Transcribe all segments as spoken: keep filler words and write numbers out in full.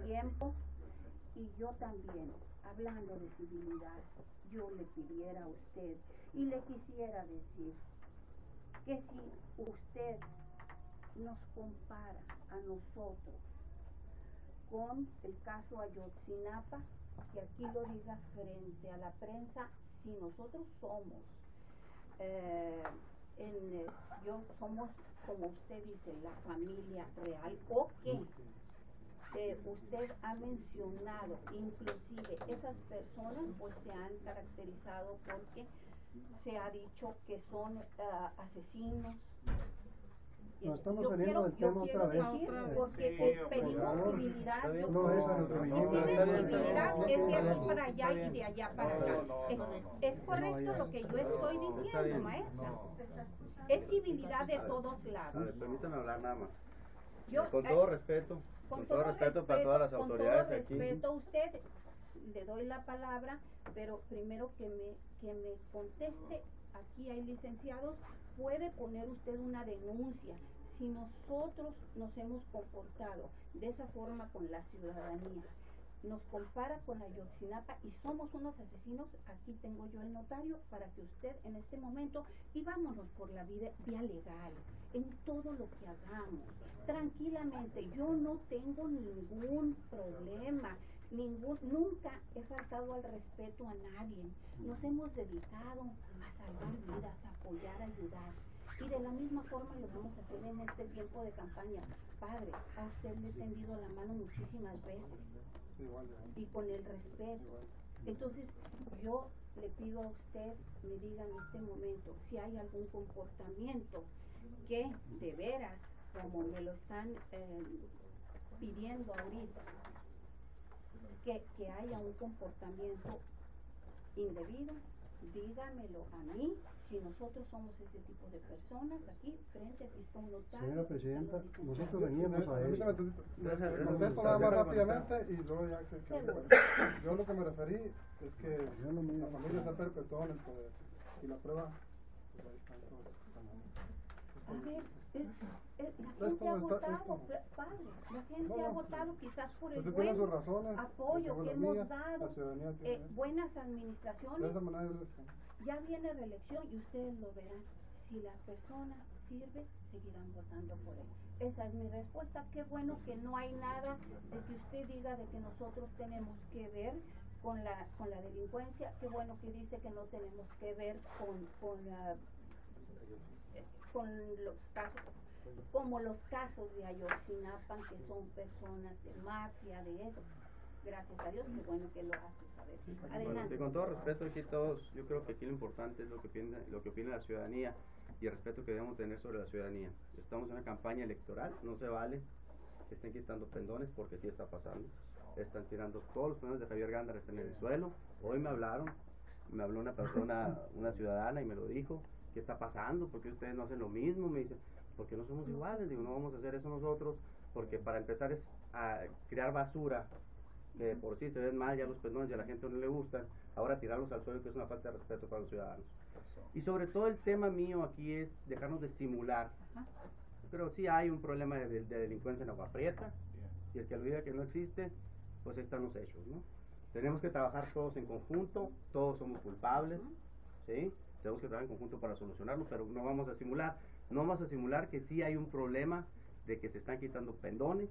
tiempo. Y yo también, hablando de civilidad, yo le pidiera a usted y le quisiera decir que si usted nos compara a nosotros con el caso Ayotzinapa, que aquí lo diga frente a la prensa, si nosotros somos, eh, en, eh, yo somos, como usted dice, la familia real, o que eh, usted ha mencionado, inclusive esas personas pues se han caracterizado porque se ha dicho que son uh, asesinos. No, estamos yo saliendo quiero, del tema yo otra vez. decir, Sí, porque por pedimos favor. civilidad. Yo No, esa no es si tienen civilidad, es de aquí para allá y de allá para acá. Es, es correcto lo que yo estoy diciendo, maestra. Es civilidad de todos lados. A ver, permítame hablar nada más. Yo, con todo eh, respeto, con, con todo, todo respeto, respeto para todas las autoridades con todo aquí. respeto a usted, le doy la palabra, pero primero que me, que me conteste, aquí hay licenciados, puede poner usted una denuncia si nosotros nos hemos comportado de esa forma con la ciudadanía. Nos compara con Ayotzinapa y somos unos asesinos. Aquí tengo yo el notario para que usted en este momento, y vámonos por la vía, vía legal, en todo lo que hagamos, tranquilamente. Yo no tengo ningún problema, ningún, nunca he faltado al respeto a nadie. Nos hemos dedicado a salvar vidas, a apoyar, a ayudar. Y de la misma forma lo vamos a hacer en este tiempo de campaña. Padre, a usted le he tendido la mano muchísimas veces. Y con el respeto. Entonces, yo le pido a usted, me diga en este momento, si hay algún comportamiento que de veras, como me lo están eh, pidiendo ahorita, que, que haya un comportamiento indebido, dígamelo a mí. Si nosotros somos ese tipo de personas, aquí frente, aquí está un notario. Señora Presidenta, nosotros veníamos a eso. Contesto nada más rápidamente y luego ya que, que yo lo que me referí es que la familia se ha perpetuado en el poder y la prueba pues ahí está todo. A ver, es, es, la gente ha votado, padre, la gente ha votado quizás por el buen apoyo que hemos dado, eh, buenas administraciones. Ya viene reelección y ustedes lo verán. Si la persona sirve, seguirán votando por él. Esa es mi respuesta. Qué bueno que no hay nada de que usted diga de que nosotros tenemos que ver con la con la delincuencia. Qué bueno que dice que no tenemos que ver con con, la, eh, con los casos, como los casos de Ayotzinapa, que son personas de mafia, de eso. Gracias a Dios, qué bueno que lo hace saber. Adelante. Bueno, sí, con todo respeto, aquí todos, yo creo que aquí lo importante es lo que opina, lo que opina la ciudadanía y el respeto que debemos tener sobre la ciudadanía. Estamos en una campaña electoral, no se vale que estén quitando pendones porque sí está pasando. Están tirando todos los pendones de Javier Gándara, están en el suelo. Hoy me hablaron, me habló una persona, una ciudadana y me lo dijo. ¿Qué está pasando? ¿Por qué ustedes no hacen lo mismo? Me dice, porque no somos iguales. Digo, no vamos a hacer eso nosotros, porque para empezar es a crear basura, que por sí se ven mal ya los pendones y a la gente no le gustan, ahora tirarlos al suelo, que es una falta de respeto para los ciudadanos. Y sobre todo el tema mío aquí es dejarnos de simular. Pero sí hay un problema de, de, de delincuencia en Agua Prieta, y el que olvida que no existe, pues ahí están los hechos, ¿no? Tenemos que trabajar todos en conjunto, todos somos culpables, ¿sí? Tenemos que trabajar en conjunto para solucionarlo, pero no vamos a simular, no vamos a simular que sí hay un problema de que se están quitando pendones,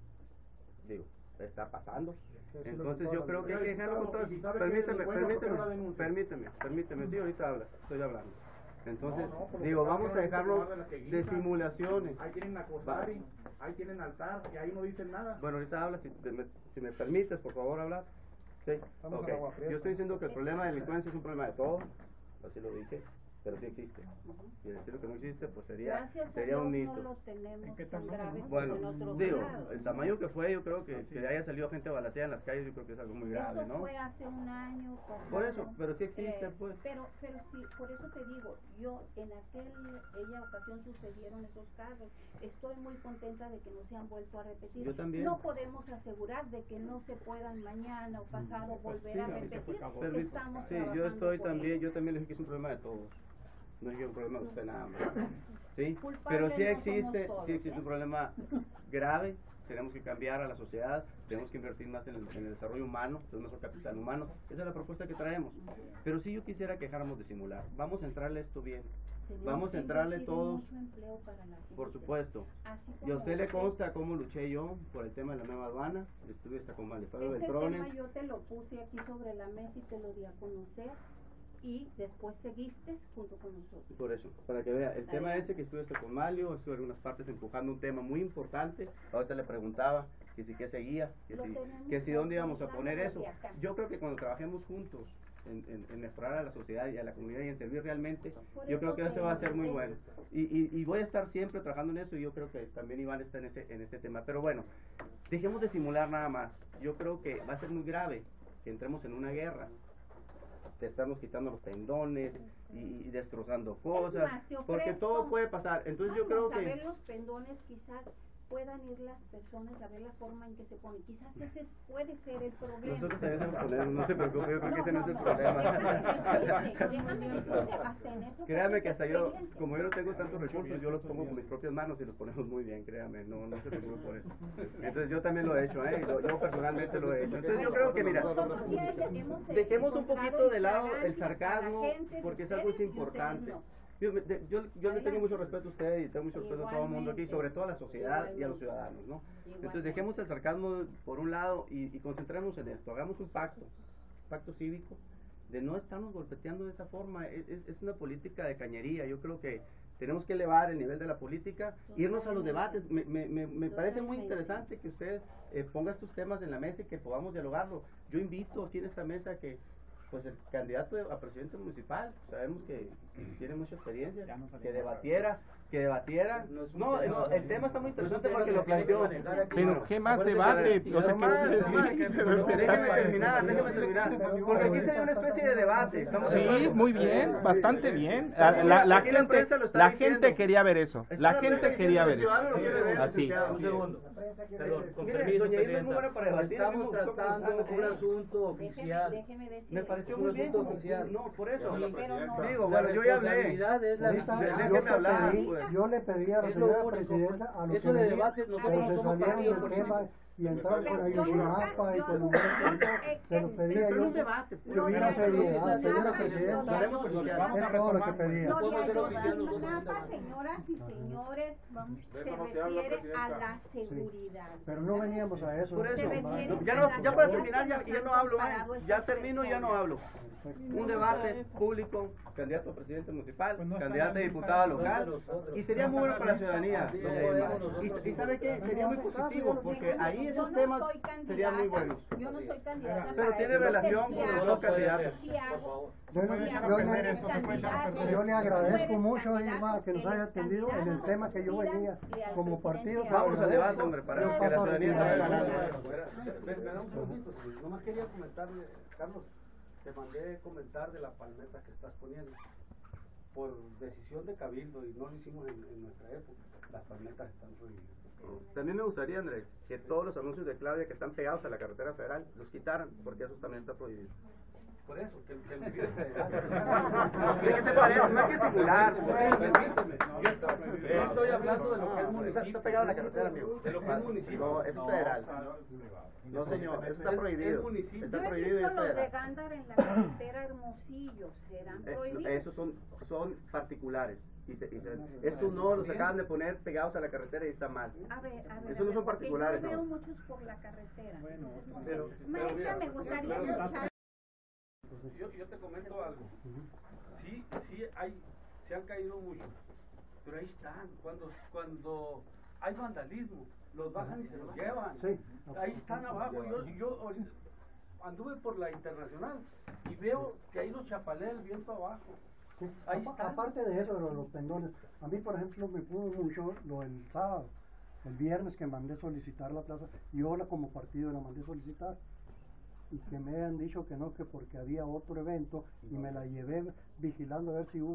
digo, está pasando. Entonces yo creo que hay que dejarlo con todo. Permíteme, permíteme, permíteme, permíteme, sí, ahorita hablas, estoy hablando. Entonces, no, no, digo, vamos a dejarlo de simulaciones. Ahí tienen acosari, ahí tienen altar, y ahí no dicen nada. Bueno, ahorita hablas, si, te, si me permites, por favor, hablar. Sí, ok. Yo estoy diciendo que el problema de delincuencia es un problema de todos, así lo dije, pero sí existe. Y decir que no existe, pues sería, sería un mito. No lo tenemos tan grave bueno, en otros digo, lados. el tamaño que fue, yo creo que que haya salido gente balaceada en las calles, yo creo que es algo muy grave, eso ¿no? fue hace un año. Por eso, pero sí existe, eh, pues. Pero, pero sí, por eso te digo, yo en aquella ocasión sucedieron esos casos. Estoy muy contenta de que no se han vuelto a repetir. Yo también. No podemos asegurar de que no se puedan mañana o pasado volver sí, a repetir. Pero, Estamos sí, yo estoy por también, ello. yo también le dije que es un problema de todos. No es que un problema de usted nada más, ¿sí? Culpables Pero sí no existe, somos todos, sí existe ¿eh? un problema grave tenemos que cambiar a la sociedad, tenemos que invertir más en el, en el desarrollo humano, es nuestro capital humano, esa es la propuesta que traemos. Pero sí yo quisiera que dejáramos de simular, vamos a entrarle esto bien, Tenemos vamos que a entrarle invertir todos, mucho empleo para la gente. por supuesto. Así Y a como usted le usted- consta cómo luché yo por el tema de la nueva aduana, estuve hasta con Malefaro Ese Beltrones. tema yo te lo puse aquí sobre la mesa y te lo di a conocer y después seguiste junto con nosotros. Por eso, para que vea, el tema Adelante. ese que estuve hasta con Malio, estuve en algunas partes empujando un tema muy importante, ahorita le preguntaba que si qué seguía, que Lo si, tenemos que si dónde íbamos a poner desde eso. acá. Yo creo que cuando trabajemos juntos en, en, en mejorar a la sociedad y a la comunidad y en servir realmente, Por yo creo eso que eso te va a ser muy invité. bueno. Y, y, y voy a estar siempre trabajando en eso y yo creo que también Iván está en ese, en ese tema. Pero bueno, dejemos de simular nada más. Yo creo que va a ser muy grave que entremos en una guerra. Te estamos quitando los tendones y, y destrozando cosas, más, te porque ofrezco- todo puede pasar. Entonces yo creo Vamos a que... ver los pendones, quizás puedan ir las personas a ver la forma en que se ponen. Quizás ese es- puede ser el problema. Nosotros también sabemos ponernos, no se preocupe, yo creo que ese no es el no, problema. Déjame decirte, déjame decirte, hasta en eso Créame puedes que hasta yo, experiencia. como yo no tengo tantos recursos, yo los pongo con mis propias manos y los ponemos muy bien, créame, no, no se preocupe por eso. Entonces yo también lo he hecho, ¿eh? Yo, yo personalmente lo he hecho. Entonces yo creo que, mira, Nosotros ya hemos, eh, dejemos un encontrado poquito de lado el fragancia para sarcasmo, la gente de porque es algo ustedes y importante. ustedes no. Yo, me- de- yo, yo le tengo mucho respeto a usted y tengo mucho respeto a todo el mundo aquí, Igualmente. sobre todo a la sociedad y a los Igualmente. ciudadanos, ¿no? Entonces Igualmente. dejemos el sarcasmo por un lado y, y concentremos en esto, hagamos un pacto, pacto cívico, de no estarnos golpeteando de esa forma, es, es, es una política de cañería, yo creo que tenemos que elevar el nivel de la política, irnos a los debates, me, me, me, me parece muy Totalmente. interesante que usted eh, ponga estos temas en la mesa y que podamos dialogarlo. Yo invito aquí en esta mesa que pues el candidato a presidente municipal, sabemos que tiene mucha experiencia, que debatiera, que debatiera. No, no, el tema está muy interesante porque lo planteó. Pero qué más debate, o sea, No más, que- no más. Déjeme terminar, déjeme terminar, porque aquí se dio una especie de debate. ¿estamos de Sí, acuerdo? muy bien, bastante bien. La, la, la Aquí la gente, prensa lo está la diciendo. gente quería ver eso. Está La la gente prensa quería ver diciendo, eso. el ciudadano lo quiere ver, Así. licenciado. Un segundo. Perdón, con Mire, permiso, doña Irma es muy Presidenta. buena para debatir, Estamos a mí me gustó tratando cuando un estaba- asunto Déjeme, oficial. déjeme decir. Me pareció Un muy bien, asunto como- oficial. no, por eso. Sí, pero no. Digo, La bueno, yo ya hablé. responsabilidad es la Ahorita, de- yo, déjeme te hablar, pedí, pues. yo le pedí a la Es lo señora único, presidenta a los eso que de venían, debates, nosotros pero no se somos salieron partido del político. tema y entraron con Yo Ayotzinapa y nunca- con yo- Humberto, yo- entonces, se los eh, pedía Pero yo no un debate, pues. que hubiera No, seriedad, no, señora no, presidenta, no, Haremos no, oficial. no, es todo lo que pedía. No, Podemos de hacer oficial los Ayotzinapa, documentos. señoras y señores, vamos, se eso no se habla, refiere a Presidenta. la seguridad. Pero no veníamos a eso. Por Se eso, refiere no, a ya, la no, ya para seguridad terminar, que ya, nos ya han no hablo, ¿eh? comparado Ya estas termino y ya no personas. hablo. Un debate público, candidato a presidente municipal, Pues no está candidato a bien, diputada no está local, nosotros. y sería muy bueno para la ciudadanía, Sí, doña podemos Irma. nosotros. Y, y ¿sabe qué? Sería muy positivo, porque Déjame, ahí yo esos no temas soy serían muy candidata, buenos. Yo no soy candidata Pero para tiene eso. relación Sí con los hago, dos candidatos. sí hago. Yo, Sí le- hago. yo Tú le- eres Eso se puede echar a candidato, perder. yo le tú agradezco eres mucho, candidato, Irma, que nos él haya es atendido en el candidato, tema que yo pidan venía y al como presidente partido. le Vamos al hablan. debate, hombre, para Yo que la paso ciudadanía a se vaya retirar. ganando. Me, me da un segundito, pues, nomás quería comentarle, Carlos, te mandé comentar de la palmeta que estás poniendo. Por decisión de Cabildo, y no lo hicimos en, en nuestra época, las palmetas están prohibidas. También me gustaría, Andrés, que todos los anuncios de Claudia que están pegados a la carretera federal los quitaran, porque eso también está prohibido. Por eso, que, que el video Hay que separar, no hay que simular. Permíteme, yo, yo estoy hablando de lo que es Está, municipio. está pegado a la carretera, amigo. De lo que es municipio. No, eso es federal. No, señor, eso está Es- prohibido. es municipio. Está Yo he prohibido y visto es los de federal. Gándara en la carretera Hermosillo, serán Eh, prohibidos. esos son, son particulares. Y se, y se- estos no los acaban de poner pegados a la carretera y está mal. A ver, a ver. Esos a no ver, son porque particulares, Yo veo ¿no? muchos por la carretera. entonces no sé. pero- Maestra, pero me mira, gustaría pero- escuchar. Yo, yo te comento algo. Sí, sí, hay, se han caído muchos, pero ahí están. Cuando, cuando hay vandalismo, los bajan y se los llevan. Sí. Ahí están abajo. Yo, yo ahorita anduve por la internacional y veo que hay los chapalés el viento abajo. Sí. Ahí Apa- está. Aparte de eso, de los, los pendones, a mí, por ejemplo, me pudo mucho lo del sábado, el viernes que mandé solicitar la plaza, y ahora como partido la mandé solicitar, y que me han dicho que no, que porque había otro evento, y me la llevé vigilando a ver si hubo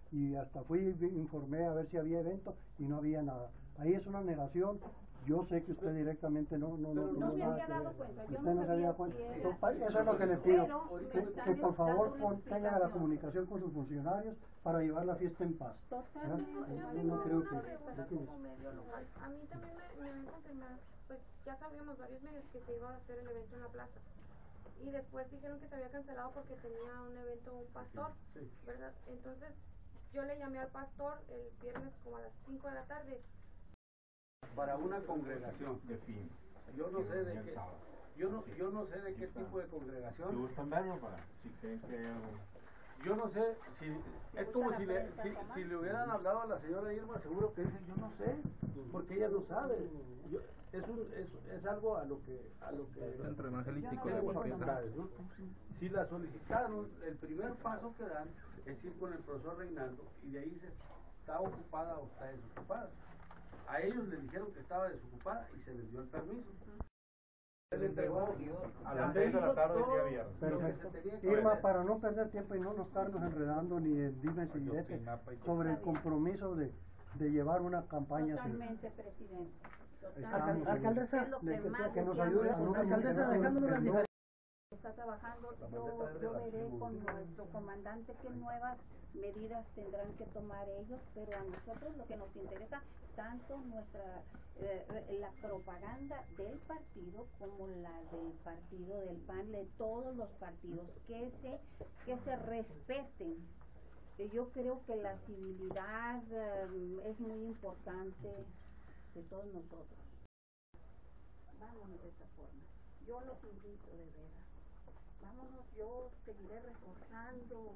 y hasta fui vi- informé a ver si había evento y no había nada. Ahí es una negación. Yo sé que usted directamente no no no, No me nada había que dado ver. cuenta, yo Usted no no se había sabía cuenta. si era- Entonces, pa- eso es lo que le pido, Pero me que, están que por favor dando una pon- tenga la explicación. comunicación con sus funcionarios para llevar la fiesta en paz. Totalmente. ¿verdad? Yo Yo tengo no creo una que- pregunta que- como medio local. A mí también me, me habían confirmado, pues ya sabíamos varios medios que se iba a hacer el evento en la plaza. Y después dijeron que se había cancelado porque tenía un evento un pastor, Sí. ¿verdad? Entonces yo le llamé al pastor el viernes como a las cinco de la tarde. Para una congregación. De fin. Yo no sé de El qué, sábado. yo no, Sí. yo no sé de qué Está. tipo de ¿Te congregación. gustan verlo para si creen que hay algo? Yo no sé si, es como si le, si, si le hubieran hablado a la señora Irma, seguro que dice, yo no sé, porque ella no sabe. Yo, es, un, es, es algo a lo que, a lo que Centro Evangelístico de tenemos Guapiaca. autoridades, ¿no? Si la solicitaron, el primer paso que dan es ir con el profesor Reinaldo y de ahí se está ocupada o está desocupada. A ellos les dijeron que estaba desocupada y se les dio el permiso. Se le entregó A las seis de la tarde del día viernes. Perfecto. tenía que Irma, hacer. para no perder tiempo y no nos estarnos enredando ni en dimes y diretes sobre el compromiso de, de llevar una campaña. Totalmente, presidente. Estamos, Totalmente. alcaldesa, Es lo le- que que- más que nos deseamos. ayude a no- Alcaldesa, que no- dejándonos las que no- diferencias. Está trabajando, yo, yo veré con nuestro comandante qué nuevas medidas tendrán que tomar ellos, pero a nosotros lo que nos interesa tanto nuestra eh, la propaganda del partido como la del partido del P A N, de todos los partidos, que se que se respeten. Eh, Yo creo que la civilidad eh, es muy importante de todos nosotros. Vámonos de esa forma. Yo los invito de veras. Vámonos, yo seguiré reforzando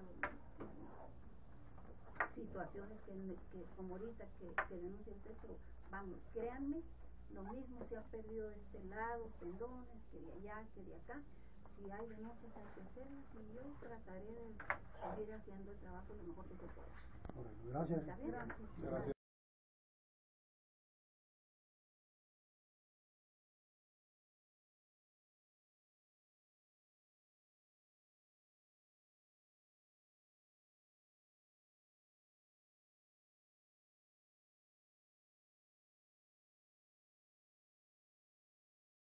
situaciones que, que como ahorita que, que denuncia usted, pero vamos, créanme, lo mismo se ha perdido de este lado, pendones, que de allá, que de acá. Si hay denuncias hay que hacerlas y yo trataré de seguir haciendo el trabajo lo mejor que se pueda. Gracias. ¿Está bien? Gracias.